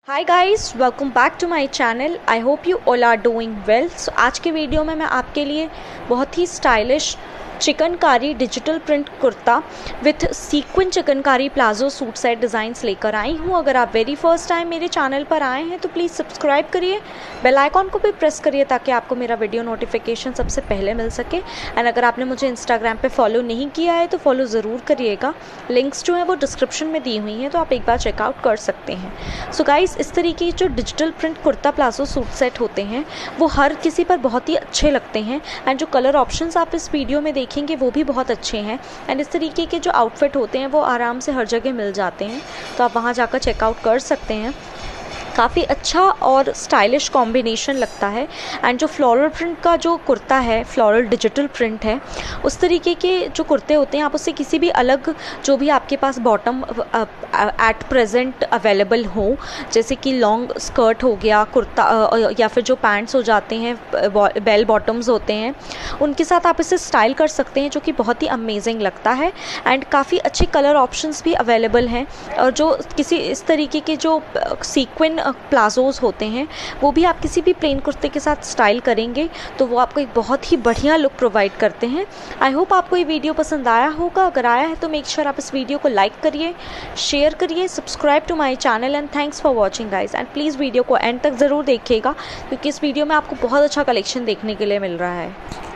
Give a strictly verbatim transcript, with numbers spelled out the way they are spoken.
Hi guys, welcome back to my channel. I hope you all are doing well. So आज के video में मैं आपके लिए बहुत ही stylish chikankari digital print kurta with sequin chikankari palazzo suit set designs लेकर आई हूँ। अगर आप वेरी फर्स्ट टाइम मेरे चैनल पर आए हैं तो प्लीज़ सब्सक्राइब करिए, बेल आइकॉन को भी प्रेस करिए ताकि आपको मेरा वीडियो नोटिफिकेशन सबसे पहले मिल सके। एंड अगर आपने मुझे इंस्टाग्राम पे फॉलो नहीं किया है तो फॉलो ज़रूर करिएगा। लिंक्स जो है वो डिस्क्रिप्शन में दी हुई हैं, तो आप एक बार चेकआउट कर सकते हैं। सो गाइस, इस तरीके के जो digital print kurta palazzo suit set होते हैं वो हर किसी पर बहुत ही अच्छे लगते हैं। एंड जो कलर ऑप्शंस आप इस वीडियो में देखेंगे वो भी बहुत अच्छे हैं। एंड इस तरीके के जो आउटफिट होते हैं वो आराम से हर जगह मिल जाते हैं, तो आप वहाँ जाकर चेकआउट कर सकते हैं। काफ़ी अच्छा और स्टाइलिश कॉम्बिनेशन लगता है। एंड जो फ्लोरल प्रिंट का जो कुर्ता है, फ्लोरल डिजिटल प्रिंट है, उस तरीके के जो कुर्ते होते हैं आप उससे किसी भी अलग जो भी आपके पास बॉटम एट प्रेजेंट अवेलेबल हो, जैसे कि लॉन्ग स्कर्ट हो गया कुर्ता, या फिर जो पैंट्स हो जाते हैं, बेल बॉटम्स होते हैं, उनके साथ आप इसे स्टाइल कर सकते हैं, जो कि बहुत ही अमेजिंग लगता है। एंड काफ़ी अच्छे कलर ऑप्शंस भी अवेलेबल हैं। और जो किसी इस तरीके के जो सीक्वेंट प्लाजोज होते हैं वो भी आप किसी भी प्लेन कुर्ते के साथ स्टाइल करेंगे तो वो आपको एक बहुत ही बढ़िया लुक प्रोवाइड करते हैं। आई होप आपको ये वीडियो पसंद आया होगा। अगर आया है तो मेक श्योर आप इस वीडियो को लाइक करिए, शेयर करिए, subscribe to my channel. And thanks for watching guys. And please video को एंड तक ज़रूर देखिएगा क्योंकि इस वीडियो में आपको बहुत अच्छा कलेक्शन देखने के लिए मिल रहा है।